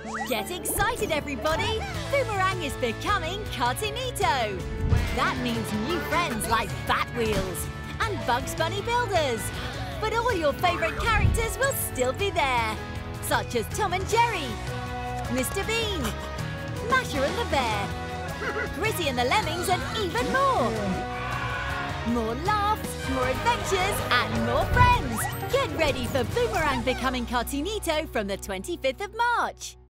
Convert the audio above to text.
Get excited, everybody! Boomerang is becoming Cartoonito! That means new friends like Batwheels and Bugs Bunny Builders. But all your favourite characters will still be there, such as Tom and Jerry, Mr. Bean, Masher and the Bear, Gritty and the Lemmings, and even more! More laughs, more adventures, and more friends! Get ready for Boomerang becoming Cartoonito from the 25th of March!